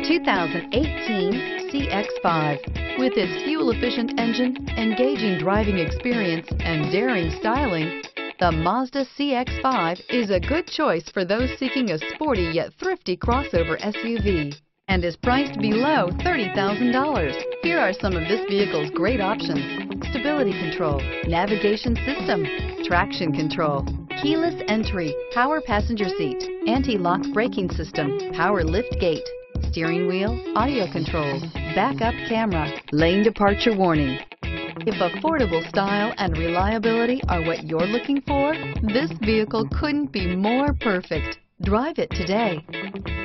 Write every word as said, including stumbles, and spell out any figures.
two thousand eighteen C X five. With its fuel-efficient engine, engaging driving experience, and daring styling, the Mazda C X five is a good choice for those seeking a sporty yet thrifty crossover S U V and is priced below thirty thousand dollars. Here are some of this vehicle's great options: stability control, navigation system, traction control, keyless entry, power passenger seat, anti-lock braking system, power liftgate, steering wheel audio controls, backup camera, lane departure warning. If affordable style and reliability are what you're looking for, this vehicle couldn't be more perfect. Drive it today.